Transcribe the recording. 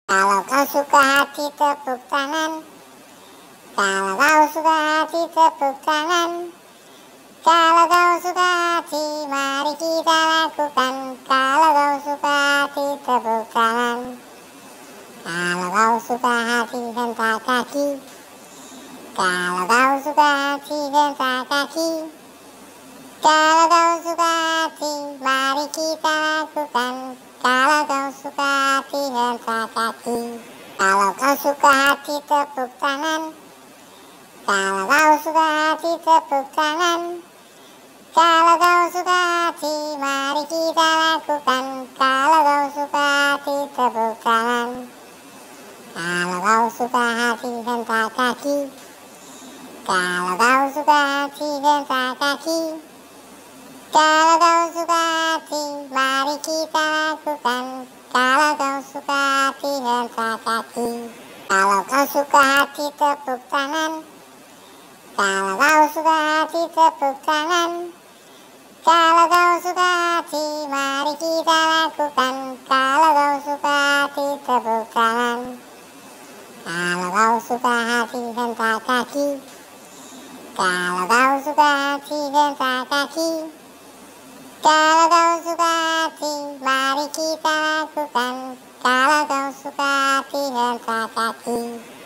Kalau kau suka hati tepuk tangan. Kalau kau suka hati tepuk tangan. Kalau kau suka hati mari kita lakukan. Kalau kau suka hati tepuk tangan. Kalau kau suka hati hentak kaki. Kalau kau suka hati hentak kaki. Kalau kau suka hati mari kita lakukan. Kalau kau suka hati hentak kaki. Kalau kau suka hati tepuk tangan. Kalau kau suka hati tepuk tangan. Kalau kau suka hati mari kita lakukan. Kalau kau suka hati tepuk tangan. Kalau kau suka hati hentak kaki. Kalau kau suka hati hentak kaki. Kalau kau suka hati mari kita lakukan. Kalau kau suka hati hentak kaki. Kalau kau suka hati tepuk tangan. Kalau kau suka hati tepuk tangan. Kalau kau suka hati mari kita lakukan. Kalau kau suka hati tepuk tangan. Kalau kau suka hati hentak kaki. Kalau kau suka hati hentak kaki. Kalau kau suka hati mari kita lakukan. Kalau kau suka hati hentak kaki.